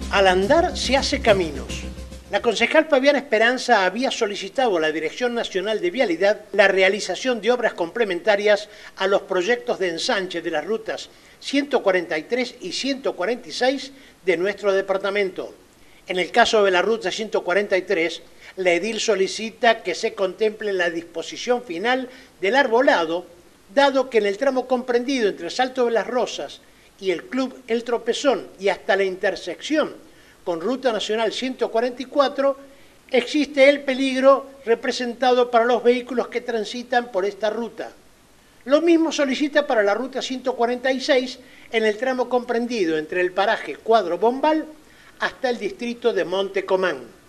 Al andar se hace caminos. La concejal Fabiana Esperanza había solicitado a la Dirección Nacional de Vialidad la realización de obras complementarias a los proyectos de ensanche de las rutas 143 y 146 de nuestro departamento. En el caso de la ruta 143, la edil solicita que se contemple la disposición final del arbolado, dado que en el tramo comprendido entre el Salto de las Rosas y el Club El Tropezón y hasta la intersección con Ruta Nacional 144, existe el peligro representado para los vehículos que transitan por esta ruta. Lo mismo solicita para la Ruta 146 en el tramo comprendido entre el paraje Cuadro Bombal hasta el distrito de Monte Comán.